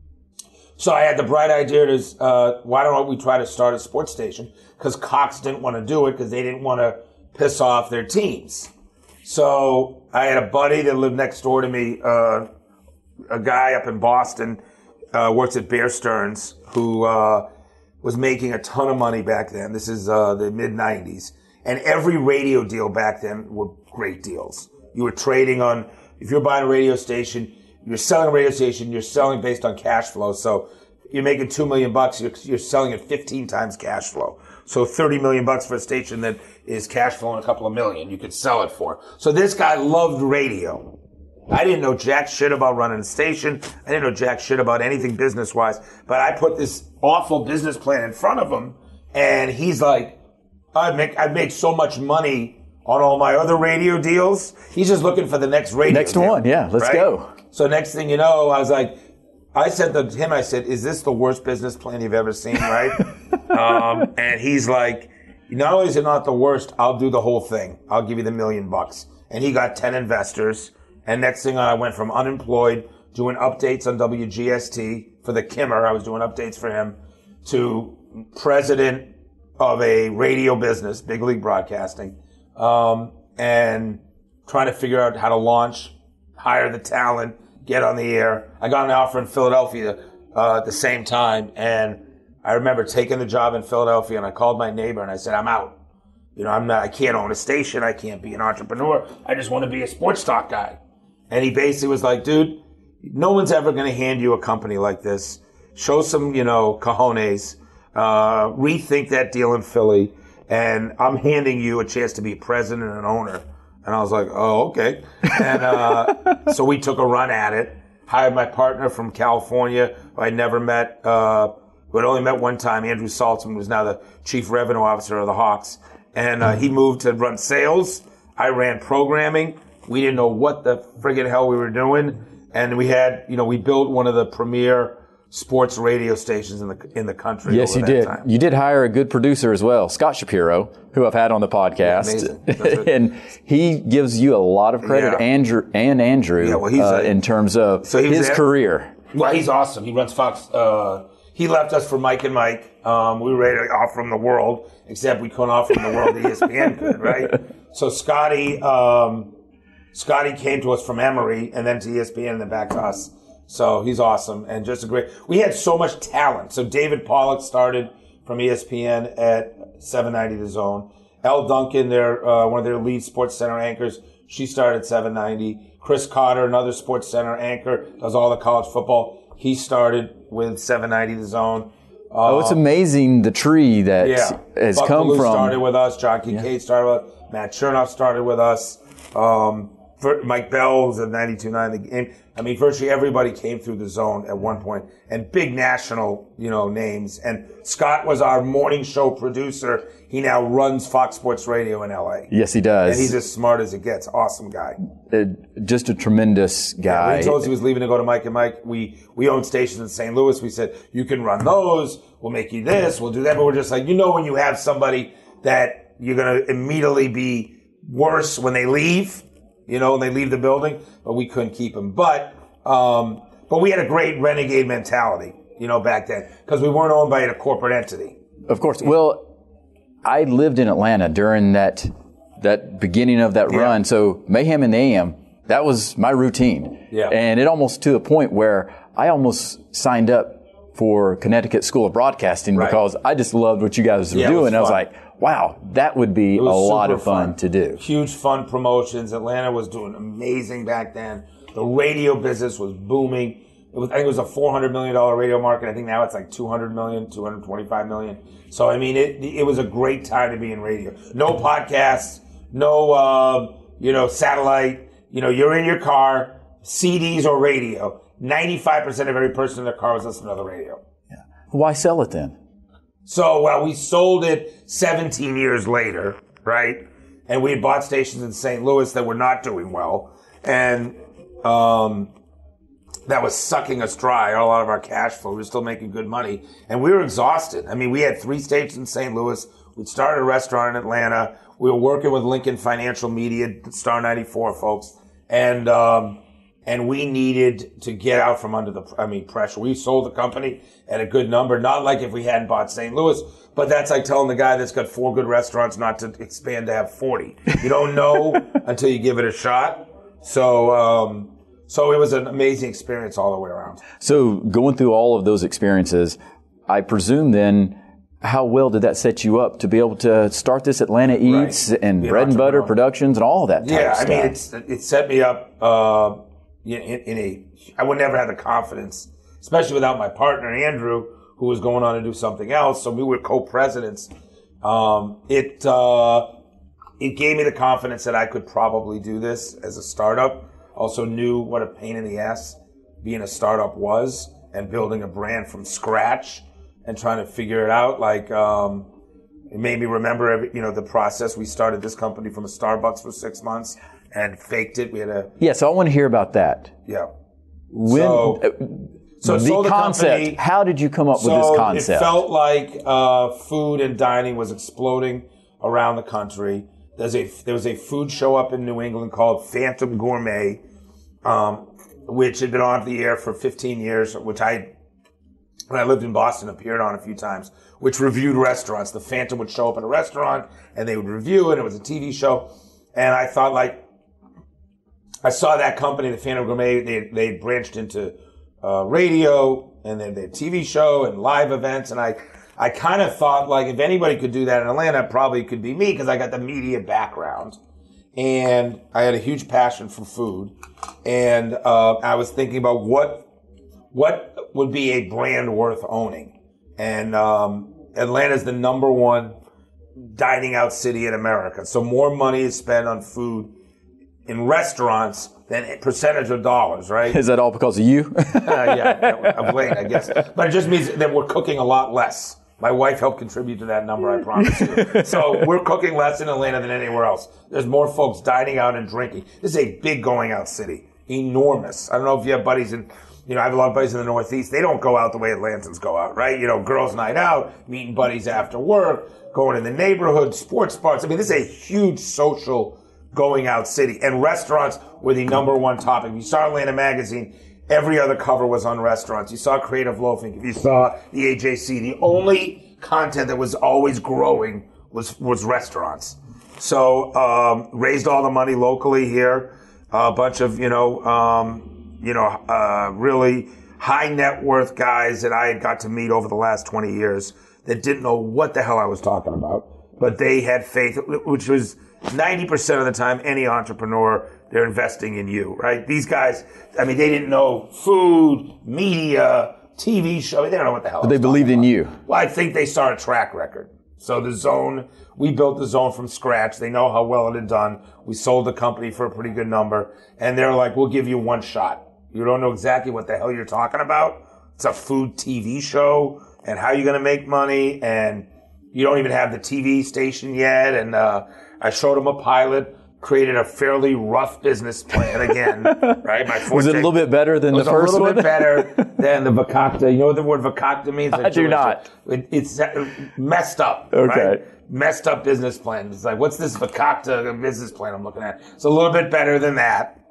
So I had the bright idea to, uh, why don't we try to start a sports station? Because Cox didn't want to do it because they didn't want to piss off their teams. So I had a buddy that lived next door to me, uh, a guy up in Boston, Uh, works at Bear Stearns, who uh, was making a ton of money back then. This is uh, the mid nineties. And every radio deal back then were great deals. You were trading on, if you're buying a radio station, you're selling a radio station, you're selling based on cash flow. So you're making two million bucks, you're, you're selling at fifteen times cash flow. So thirty million bucks for a station that is cash flowing a couple of million, you could sell it for. So this guy loved radio. I didn't know jack shit about running a station. I didn't know jack shit about anything business-wise. But I put this awful business plan in front of him, and he's like, I'd make, I'd make so much money on all my other radio deals. He's just looking for the next radio Next deal, one, yeah, let's right? go. So next thing you know, I was like, I said to him, I said, is this the worst business plan you've ever seen, right? um, and he's like, not only is it not the worst, I'll do the whole thing. I'll give you the million bucks. And he got ten investors. And next thing I went from unemployed, doing updates on W G S T for the Kimmer, I was doing updates for him, to president of a radio business, Big League Broadcasting, um, and trying to figure out how to launch, hire the talent, get on the air. I got an offer in Philadelphia uh, at the same time, and I remember taking the job in Philadelphia, and I called my neighbor and I said, I'm out. You know, I'm not, I can't own a station. I can't be an entrepreneur. I just want to be a sports talk guy. And he basically was like, dude, no one's ever going to hand you a company like this. Show some, you know, cojones. Uh, rethink that deal in Philly. And I'm handing you a chance to be president and owner. And I was like, oh, okay. And uh, so we took a run at it. Hired my partner from California, who I'd never met, uh, who I'd only met one time, Andrew Saltzman, who's now the chief revenue officer of the Hawks. And uh, he moved to run sales. I ran programming. We didn't know what the friggin' hell we were doing. And we had, you know, we built one of the premier sports radio stations in the in the country. Yes, you did. Time. You did hire a good producer as well, Scott Shapiro, who I've had on the podcast. Yeah, and he gives you a lot of credit, yeah. Andrew and Andrew, yeah, well, he's uh, a, in terms of so his there. career. Well, he's awesome. He runs Fox. Uh, he left us for Mike and Mike. Um, we were ready to offer him the world, except we couldn't offer him the world the E S P N could, right? So Scotty, um, Scotty came to us from Emory and then to E S P N and then back to us. So he's awesome and just a great. We had so much talent. So David Pollack started from E S P N at seven ninety The Zone. Elle Duncan, their uh, one of their lead Sports Center anchors, she started at seven ninety. Chris Cotter, another Sports Center anchor, does all the college football. He started with seven ninety The Zone. Uh, oh, it's amazing the tree that yeah. has Buck come Bellew from. started with us. John Kincaid yeah. started with us. Matt Chernoff started with us. Um, Mike Bell was at ninety-two point nine The Game. I mean, virtually everybody came through the Zone at one point, and big national, you know, names. And Scott was our morning show producer. He now runs Fox Sports Radio in L A. Yes, he does. And he's as smart as it gets. Awesome guy. Uh, just a tremendous guy. Yeah, when he told us he was leaving to go to Mike and Mike, we, we own stations in Saint Louis. We said, you can run those. We'll make you this. We'll do that. But we're just like, you know, when you have somebody that you're going to immediately be worse when they leave, you know, when they leave the building, but we couldn't keep him. But, um, but we had a great renegade mentality, you know, back then, because we weren't owned by a corporate entity. Of course. Well, I lived in Atlanta during that, that beginning of that yeah. run. So Mayhem in the A M, that was my routine. Yeah. And it almost to a point where I almost signed up for Connecticut School of Broadcasting right. because I just loved what you guys were yeah, doing. I was like, wow, that would be a lot of fun, fun to do. Huge fun promotions. Atlanta was doing amazing back then. The radio business was booming. It was, I think it was a four hundred million dollars radio market. I think now it's like two hundred million dollars, two hundred twenty-five million dollars. So, I mean, it it was a great time to be in radio. No podcasts, no, uh, you know, satellite. You know, you're in your car, C Ds or radio. ninety-five percent of every person in their car was listening to the radio. Yeah. Why sell it then? So, well, we sold it seventeen years later, right? And we had bought stations in Saint Louis that were not doing well. And um, that was sucking us dry, a lot of our cash flow. We were still making good money. And we were exhausted. I mean, we had three stations in Saint Louis. We'd started a restaurant in Atlanta. We were working with Lincoln Financial Media, Star ninety-four folks. And um, and we needed to get out from under the, I mean, pressure. We sold the company at a good number, not like if we hadn't bought Saint Louis, but that's like telling the guy that's got four good restaurants not to expand to have forty. You don't know until you give it a shot. So, um, so it was an amazing experience all the way around. So going through all of those experiences, I presume then, how well did that set you up to be able to start this Atlanta Eats right. and Bread and Butter Productions and all of that type yeah, of stuff? Yeah, I mean, it's, it set me up, uh, in, in a, I would never have the confidence, especially without my partner, Andrew, who was going on to do something else. So we were co-presidents. Um, it, uh, it gave me the confidence that I could probably do this as a startup. Also knew what a pain in the ass being a startup was and building a brand from scratch and trying to figure it out. Like, um, it made me remember every, you know, the process. We started this company from a Starbucks for six months and faked it. We had a, yeah. So I want to hear about that. Yeah. When, so, so the concept, company, how did you come up so with this concept? It felt like, uh, food and dining was exploding around the country. There's a, there was a food show up in New England called Phantom Gourmet, um, which had been on the air for fifteen years, which I, when I lived in Boston, appeared on a few times, which reviewed restaurants. The Phantom would show up at a restaurant and they would review it. It was a T V show. And I thought, like, I saw that company, the Phantom Gourmet, they, they branched into, uh, radio and then their T V show and live events. And I, I kind of thought, like, if anybody could do that in Atlanta, it probably could be me because I got the media background. And I had a huge passion for food. And uh, I was thinking about what what would be a brand worth owning. And um, Atlanta's the number one dining out city in America. So more money is spent on food in restaurants than a percentage of dollars, right? Is that all because of you? uh, yeah, of late, I guess. But it just means that we're cooking a lot less. My wife helped contribute to that number, I promise you. So we're cooking less in Atlanta than anywhere else. There's more folks dining out and drinking. This is a big going out city. Enormous. I don't know if you have buddies in, you know, I have a lot of buddies in the Northeast. They don't go out the way Atlantans go out, right? You know, girls' night out, meeting buddies after work, going in the neighborhood, sports bars. I mean, this is a huge social going out city. And restaurants were the number one topic. If you saw Atlanta Magazine, every other cover was on restaurants. You saw Creative Loafing. If you saw the A J C, the only content that was always growing was was restaurants. So um, raised all the money locally here. a bunch of, you know, um, you know, uh, really high net worth guys that I had got to meet over the last twenty years that didn't know what the hell I was talking about, but they had faith, which was ninety percent of the time, any entrepreneur, they're investing in you, right? These guys, I mean, they didn't know food, media, T V show. They don't know what the hell. But they believed in you. Well, I think they saw a track record. So the Zone, we built the Zone from scratch. They know how well it had done. We sold the company for a pretty good number. And they're like, we'll give you one shot. You don't know exactly what the hell you're talking about. It's a food T V show. And how you're going to make money. And you don't even have the T V station yet. And uh I showed them a pilot. Created a fairly rough business plan again, right? My was it a little bit better than the first one? It was a little bit better than the Vakakta. You know what the word Vakakta means? I do not. It, it's messed up, okay. Right? Messed up business plan. It's like, what's this Vakakta business plan I'm looking at? It's a little bit better than that.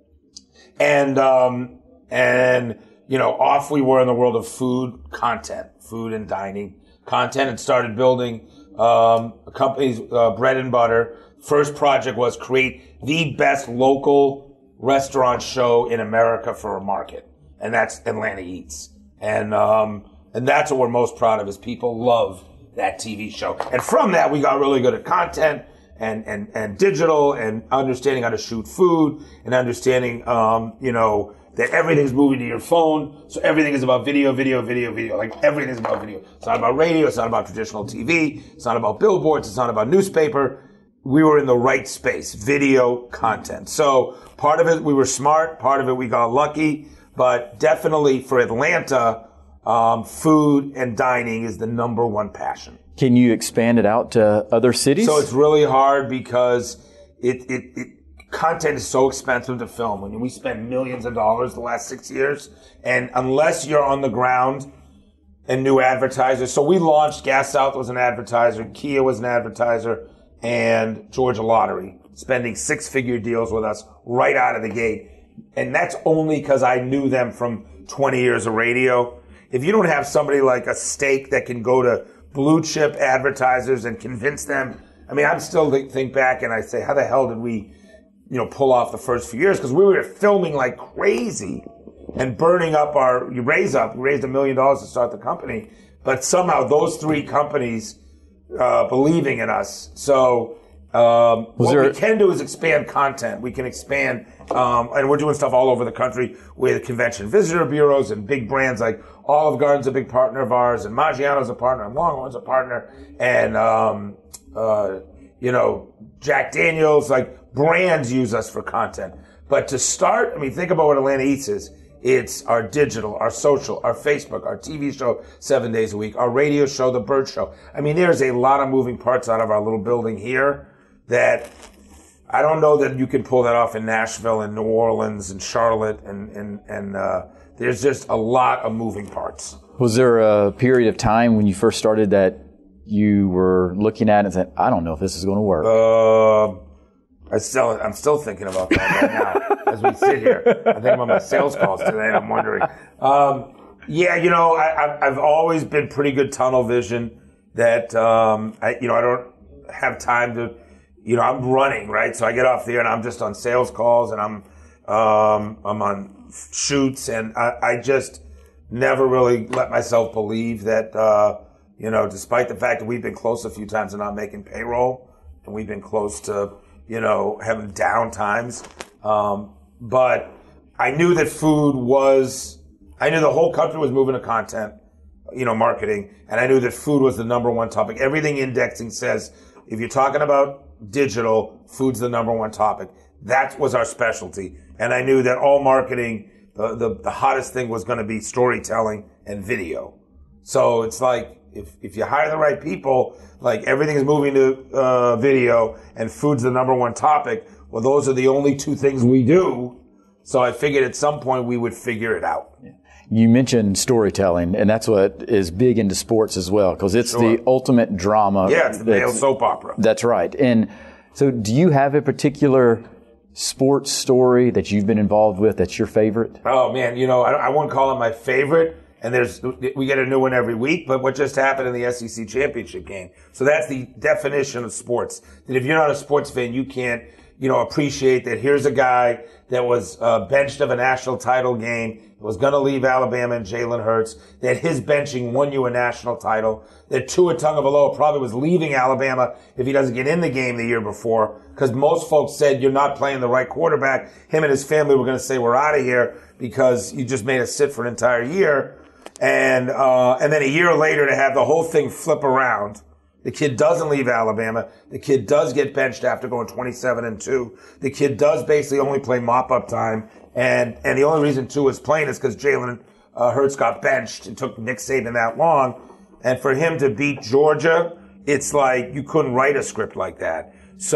And, um, and, you know, off we were in the world of food content, food and dining content, and started building, um, a company's, uh, bread and butter. First project was create the best local restaurant show in America for a market. And that's Atlanta Eats. And, um, and that's what we're most proud of is people love that T V show. And from that, we got really good at content and, and, and digital and understanding how to shoot food and understanding, um, you know, that everything's moving to your phone. So everything is about video, video, video, video. Like everything is about video. It's not about radio. It's not about traditional T V. It's not about billboards. It's not about newspaper. We were in the right space, video content. So part of it, we were smart. Part of it, we got lucky. But definitely for Atlanta, um, food and dining is the number one passion. Can you expand it out to other cities? So it's really hard because it, it, it content is so expensive to film. When we spend millions of dollars the last six years, and unless you're on the ground and new advertisers. So we launched Gas South was an advertiser, Kia was an advertiser, and Georgia Lottery, spending six-figure deals with us right out of the gate. And that's only because I knew them from twenty years of radio. If you don't have somebody like a Steak that can go to blue-chip advertisers and convince them, I mean, I'm still think back and I say, how the hell did we, you know, pull off the first few years? Because we were filming like crazy and burning up our, you raise up, we raised a million dollars to start the company. But somehow those three companies Uh, believing in us. So, um, what there... we can do is expand content. We can expand, um, and we're doing stuff all over the country with convention visitor bureaus and big brands like Olive Garden's a big partner of ours, and Maggiano's a partner, and Longhorn's a partner, and, um, uh, you know, Jack Daniels, like brands use us for content. But to start, I mean, think about what Atlanta Eats is. It's our digital, our social, our Facebook, our T V show seven days a week, our radio show, The Bird Show. I mean, there's a lot of moving parts out of our little building here that I don't know that you can pull that off in Nashville and New Orleans and Charlotte and, and, and, uh, there's just a lot of moving parts. Was there a period of time when you first started that you were looking at it and said, I don't know if this is going to work? Uh, I still, I'm still thinking about that right now as we sit here. I think about my sales calls today and I'm wondering. Um, yeah, you know, I, I've always been pretty good tunnel vision that, um, I, you know, I don't have time to, you know, I'm running, right? So I get off there and I'm just on sales calls and I'm, um, I'm on shoots and I, I just never really let myself believe that, uh, you know, despite the fact that we've been close a few times to not making payroll and we've been close to, you know, having down times. Um, but I knew that food was, I knew the whole country was moving to content, you know, marketing. And I knew that food was the number one topic. Everything indexing says, if you're talking about digital, food's the number one topic. That was our specialty. And I knew that all marketing, the, the, the hottest thing was going to be storytelling and video. So it's like, if, if you hire the right people, like everything is moving to, uh, video and food's the number one topic. Well, those are the only two things we do. So I figured at some point we would figure it out. Yeah. You mentioned storytelling, and that's what is big into sports as well, because it's sure. the ultimate drama. Yeah, it's the male soap opera. That's right. And so do you have a particular sports story that you've been involved with that's your favorite? Oh, man, you know, I, I won't call it my favorite, and there's we get a new one every week, but what just happened in the S E C championship game. So that's the definition of sports. That if you're not a sports fan, you can't you know, appreciate that here's a guy that was uh, benched of a national title game, was going to leave Alabama and Jalen Hurts, that his benching won you a national title, that Tua Tagovailoa probably was leaving Alabama if he doesn't get in the game the year before, because most folks said you're not playing the right quarterback. Him and his family were going to say we're out of here because you just made us sit for an entire year. And uh and then a year later to have the whole thing flip around. The kid doesn't leave Alabama. The kid does get benched after going twenty-seven and two. The kid does basically only play mop-up time. And and the only reason Tua is playing is because Jalen uh, Hurts got benched. It took Nick Saban that long. And for him to beat Georgia, it's like you couldn't write a script like that.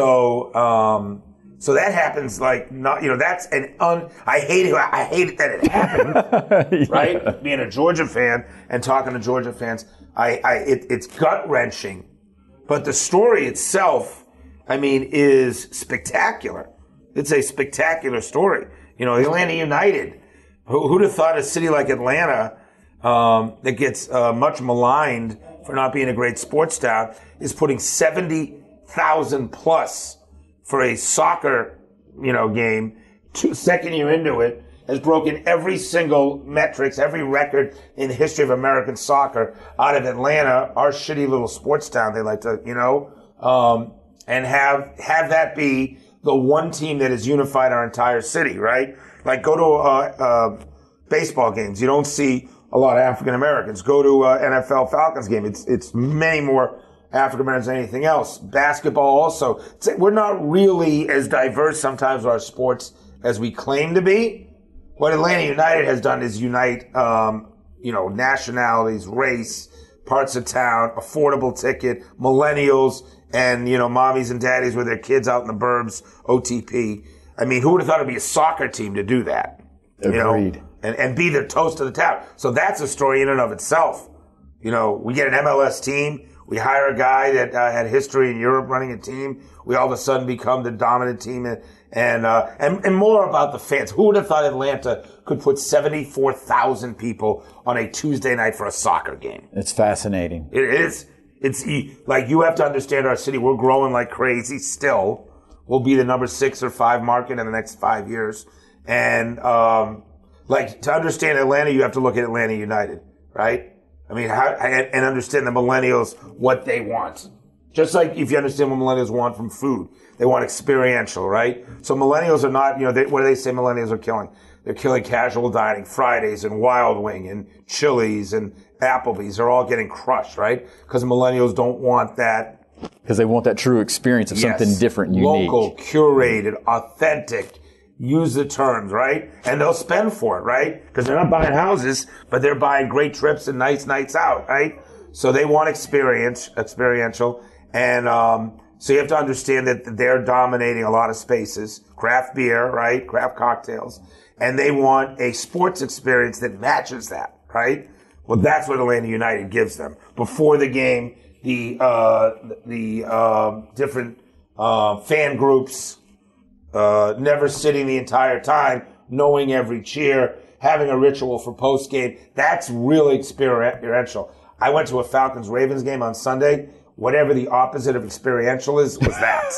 So um so that happens like not, you know, that's an un, I hate it, I hate it that it happened, yeah. Right? Being a Georgia fan and talking to Georgia fans, I, I, it, it's gut wrenching, but the story itself, I mean, is spectacular. It's a spectacular story. You know, Atlanta United, who, who'd have thought a city like Atlanta, um, that gets, uh, much maligned for not being a great sports town, is putting seventy thousand plus for a soccer, you know, game, two, second year into it, has broken every single metrics, every record in the history of American soccer out of Atlanta, our shitty little sports town, they like to, you know, um, and have, have that be the one team that has unified our entire city, right? Like go to, uh, uh, baseball games. You don't see a lot of African Americans. Go to, uh, N F L Falcons game. It's, it's many more African Americans than anything else. Basketball also. We're not really as diverse sometimes with our sports as we claim to be. What Atlanta United has done is unite, um, you know, nationalities, race, parts of town, affordable ticket, millennials, and, you know, mommies and daddies with their kids out in the burbs, O T P. I mean, who would have thought it'd be a soccer team to do that? Agreed. You know, and, and be the toast of the town. So that's a story in and of itself. You know, we get an M L S team. We hire a guy that uh, had history in Europe running a team. We all of a sudden become the dominant team, and and, uh, and and more about the fans. Who would have thought Atlanta could put seventy-four thousand people on a Tuesday night for a soccer game? It's fascinating. It is. It's like you have to understand our city. We're growing like crazy still. We'll be the number six or five market in the next five years. And um, like to understand Atlanta, you have to look at Atlanta United, right? I mean, how, and understand the millennials, what they want. Just like if you understand what millennials want from food, they want experiential, right? So millennials are not, you know, they, what do they say millennials are killing? They're killing casual dining, Fridays and Wild Wing and Chili's and Applebee's are all getting crushed, right? Because millennials don't want that. Because they want that true experience of yes, something different, unique. Local, curated, authentic. Use the terms, right? And they'll spend for it, right? Because they're not buying houses, but they're buying great trips and nice nights out, right? So they want experience, experiential. And um so you have to understand that they're dominating a lot of spaces. Craft beer, right? Craft cocktails. And they want a sports experience that matches that, right? Well, that's what Atlanta United gives them. Before the game, the uh the uh, different uh fan groups, Uh, never sitting the entire time, knowing every cheer, having a ritual for post-game. That's really experiential. I went to a Falcons-Ravens game on Sunday. Whatever the opposite of experiential is, was that.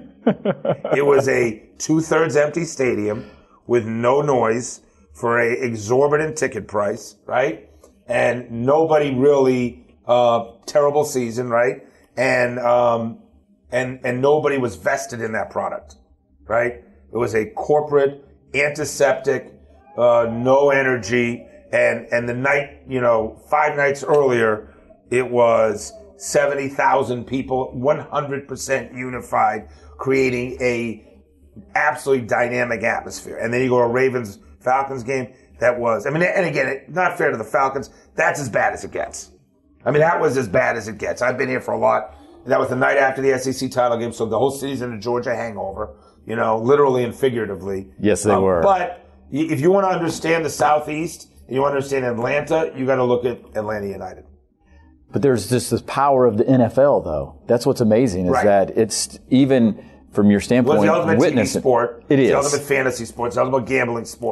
It was a two-thirds empty stadium with no noise for a exorbitant ticket price, right? And nobody really, uh, terrible season, right? And, um, and, and nobody was vested in that product. Right? It was a corporate, antiseptic, uh, no energy. And, and the night, you know, five nights earlier, it was seventy thousand people, one hundred percent unified, creating a absolutely dynamic atmosphere. And then you go to a Ravens Falcons game that was, I mean, and again, it, not fair to the Falcons. That's as bad as it gets. I mean, that was as bad as it gets. I've been here for a lot. That was the night after the S E C title game. So the whole city's in a Georgia hangover. You know, literally and figuratively. Yes, they um, were. But if you want to understand the Southeast, and you want to understand Atlanta, you got to look at Atlanta United. But there's just this power of the N F L, though. That's what's amazing, is right. that it's even from your standpoint, well, it's the ultimate witness T V sport. It it's is. the ultimate fantasy sport. It's the ultimate gambling sport.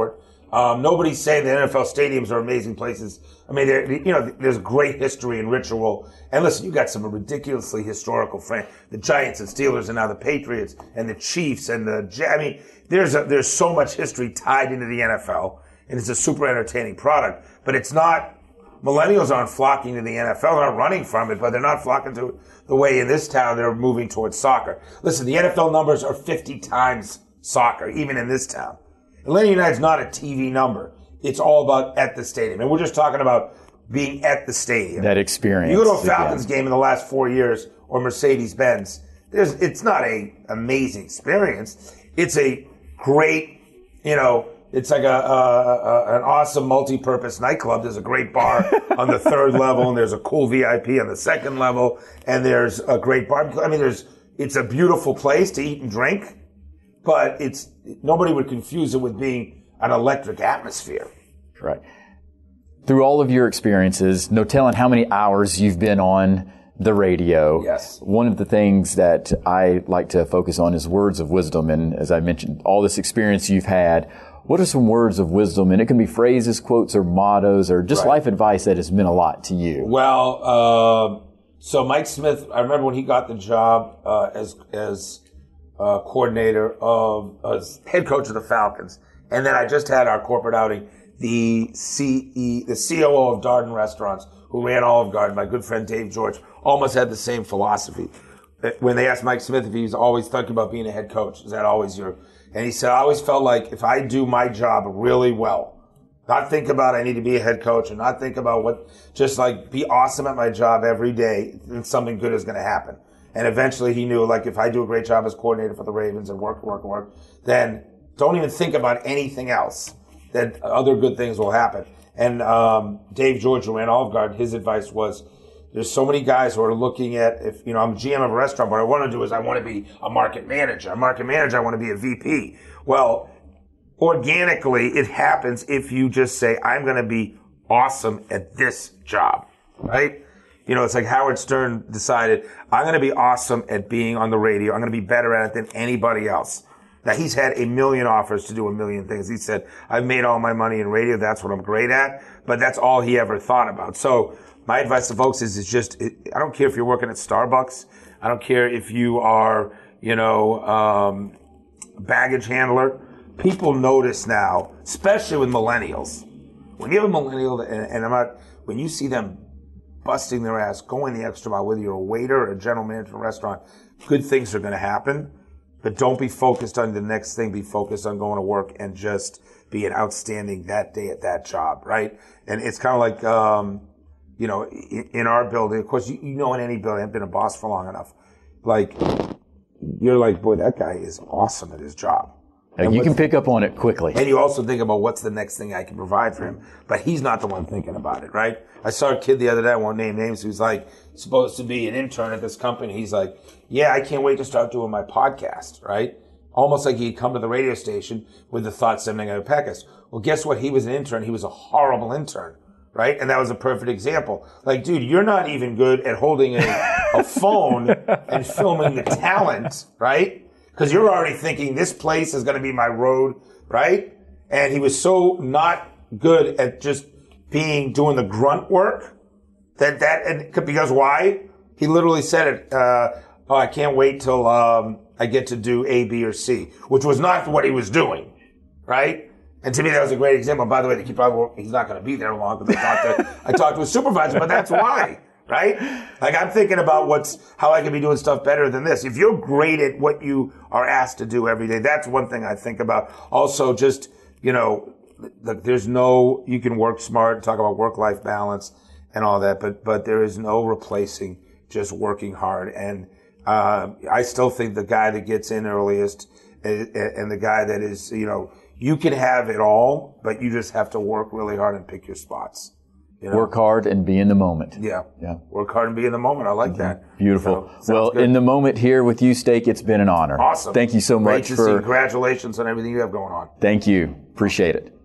Um, nobody's saying the N F L stadiums are amazing places. I mean, you know, there's great history and ritual. And listen, you got some ridiculously historical friends. The Giants and Steelers and now the Patriots and the Chiefs and the, I mean, there's a, there's so much history tied into the N F L, and it's a super entertaining product. But it's not, millennials aren't flocking to the N F L. They're not running from it, but they're not flocking to it the way in this town they're moving towards soccer. Listen, the N F L numbers are fifty times soccer, even in this town. Atlanta United's not a T V number. It's all about at the stadium. And we're just talking about being at the stadium. That experience. You go to a Falcons again. game in the last four years or Mercedes-Benz, there's, it's not a amazing experience. It's a great, you know, it's like a, a, a an awesome multi-purpose nightclub. There's a great bar on the third level, and there's a cool V I P on the second level, and there's a great barbecue. I mean, there's it's a beautiful place to eat and drink, but it's nobody would confuse it with being an electric atmosphere. Right. Through all of your experiences, no telling how many hours you've been on the radio. Yes. One of the things that I like to focus on is words of wisdom. And as I mentioned, all this experience you've had, what are some words of wisdom? And it can be phrases, quotes, or mottos, or just right. life advice that has meant a lot to you. Well, uh, so Mike Smith, I remember when he got the job uh, as as uh, coordinator of, as head coach of the Falcons. And then I just had our corporate outing. The C E, the C O O of Darden Restaurants, who ran Olive Garden, my good friend Dave George, almost had the same philosophy. When they asked Mike Smith if he was always thinking about being a head coach, is that always your? And he said, I always felt like if I do my job really well, not think about I need to be a head coach, and not think about what, just like be awesome at my job every day, then something good is going to happen. And eventually he knew, like, if I do a great job as coordinator for the Ravens and work, work, work, then don't even think about anything else. That other good things will happen. And um, Dave George, who ran Olive Garden, his advice was, there's so many guys who are looking at, if, you know, I'm G M of a restaurant, what I want to do is I want to be a market manager. A market manager, I want to be a V P. Well, organically, it happens if you just say, I'm going to be awesome at this job, right? You know, it's like Howard Stern decided, I'm going to be awesome at being on the radio. I'm going to be better at it than anybody else. Now, he's had a million offers to do a million things. He said, I've made all my money in radio. That's what I'm great at. But that's all he ever thought about. So my advice to folks is, is just, I don't care if you're working at Starbucks. I don't care if you are, you know, um, baggage handler. People notice now, especially with millennials. When you have a millennial, and, and I'm not, when you see them busting their ass, going the extra mile, whether you're a waiter or a general manager of a restaurant, good things are going to happen. But don't be focused on the next thing. Be focused on going to work and just being outstanding that day at that job, right? And it's kind of like, um, you know, in, in our building, of course, you, you know, in any building, I've been a boss for long enough. Like, you're like, boy, that guy is awesome at his job. And you can pick up on it quickly. And you also think about what's the next thing I can provide for him. But he's not the one thinking about it, right? I saw a kid the other day, I won't name names, who's like supposed to be an intern at this company. He's like, yeah, I can't wait to start doing my podcast, right? Almost like he'd come to the radio station with the thought sending out a podcast. Well, guess what? He was an intern. He was a horrible intern, right? And that was a perfect example. Like, dude, you're not even good at holding a, a phone and filming the talent, right? Because you're already thinking this place is going to be my road, right? And he was so not good at just being, doing the grunt work that that, and because why? He literally said it, uh, oh, I can't wait till, um, I get to do A, B, or C, which was not what he was doing, right? And to me, that was a great example. By the way, he probably, he's not going to be there long because I talked to, I talked to his supervisor, but that's why. Right? Like, I'm thinking about what's, how I can be doing stuff better than this. If you're great at what you are asked to do every day, that's one thing I think about. Also, just, you know, there's no, you can work smart, talk about work-life balance and all that, but, but there is no replacing just working hard. And, uh, I still think the guy that gets in earliest and, and the guy that is, you know, you can have it all, but you just have to work really hard and pick your spots. You know? Work hard and be in the moment. Yeah. Yeah. Work hard and be in the moment. I like that. Beautiful. So, well, good. In the moment here with you, Steak, it's been an honor. Awesome. Thank you so Great much to for. See. Congratulations on everything you have going on. Thank you. Appreciate it.